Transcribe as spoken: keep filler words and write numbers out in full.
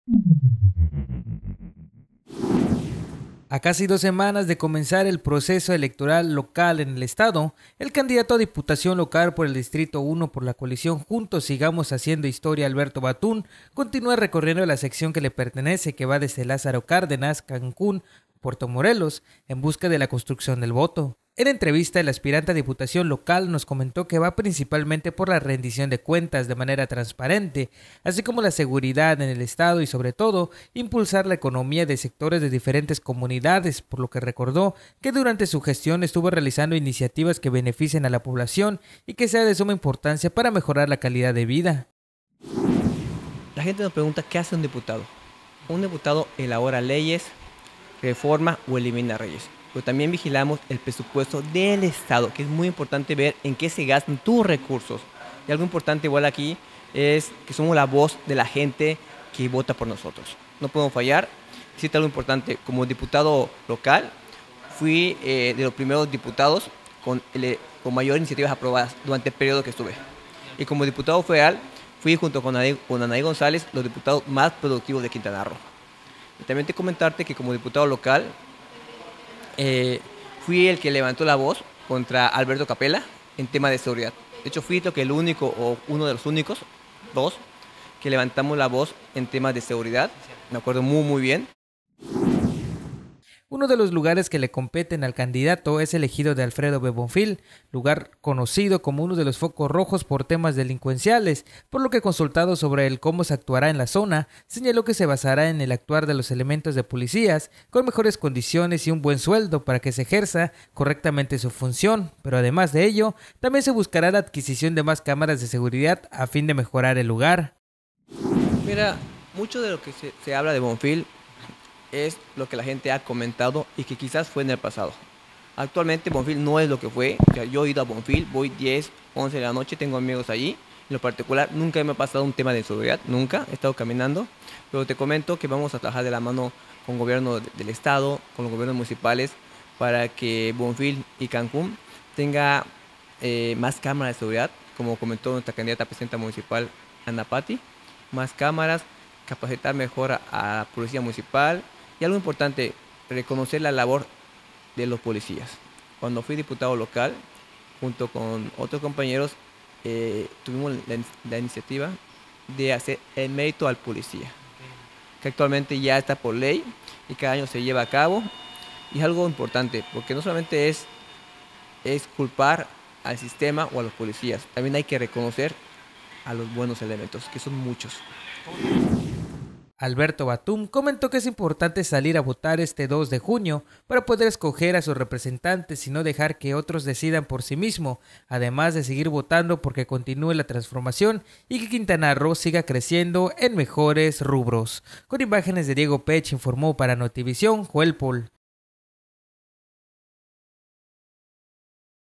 A casi dos semanas de comenzar el proceso electoral local en el estado, el candidato a diputación local por el Distrito uno por la coalición Juntos Sigamos Haciendo Historia, Alberto Batún, continúa recorriendo la sección que le pertenece, que va desde Lázaro Cárdenas, Cancún, Puerto Morelos, en busca de la construcción del voto. En entrevista, el aspirante a diputación local nos comentó que va principalmente por la rendición de cuentas de manera transparente, así como la seguridad en el estado y, sobre todo, impulsar la economía de sectores de diferentes comunidades, por lo que recordó que durante su gestión estuvo realizando iniciativas que beneficien a la población y que sea de suma importancia para mejorar la calidad de vida. La gente nos pregunta qué hace un diputado. Un diputado elabora leyes, reforma o elimina leyes. Pero también vigilamos el presupuesto del Estado, que es muy importante ver en qué se gastan tus recursos. Y algo importante igual aquí es que somos la voz de la gente que vota por nosotros. No podemos fallar. Existe algo importante, como diputado local, fui eh, de los primeros diputados con, el, con mayor iniciativas aprobadas durante el periodo que estuve. Y como diputado federal, fui junto con Anaí, con Anaí González los diputados más productivos de Quintana Roo. Y también te comentarte que como diputado local, Eh, fui el que levantó la voz contra Alberto Capella en tema de seguridad. De hecho, fui lo que el único o uno de los únicos, dos, que levantamos la voz en temas de seguridad. Me acuerdo muy, muy bien. Uno de los lugares que le competen al candidato es el ejido de Alfredo B. Bonfil, lugar conocido como uno de los focos rojos por temas delincuenciales, por lo que consultado sobre el cómo se actuará en la zona, señaló que se basará en el actuar de los elementos de policías con mejores condiciones y un buen sueldo para que se ejerza correctamente su función, pero además de ello, también se buscará la adquisición de más cámaras de seguridad a fin de mejorar el lugar. Mira, mucho de lo que se, se habla de Bonfil es lo que la gente ha comentado y que quizás fue en el pasado. Actualmente Bonfil no es lo que fue. O sea, yo he ido a Bonfil, voy diez, once de la noche, tengo amigos allí. En lo particular, nunca me ha pasado un tema de seguridad, nunca, he estado caminando. Pero te comento que vamos a trabajar de la mano con el gobierno del estado, con los gobiernos municipales, para que Bonfil y Cancún tenga eh, más cámaras de seguridad, como comentó nuestra candidata a presidenta municipal, Ana Patti, más cámaras, capacitar mejor a, a la policía municipal. Y algo importante, reconocer la labor de los policías. Cuando fui diputado local, junto con otros compañeros, eh, tuvimos la, la iniciativa de hacer el mérito al policía, que actualmente ya está por ley y cada año se lleva a cabo. Y es algo importante, porque no solamente es, es culpar al sistema o a los policías, también hay que reconocer a los buenos elementos, que son muchos. Alberto Batún comentó que es importante salir a votar este dos de junio para poder escoger a sus representantes y no dejar que otros decidan por sí mismo, además de seguir votando porque continúe la transformación y que Quintana Roo siga creciendo en mejores rubros. Con imágenes de Diego Pech informó para Notivisión Joel Paul.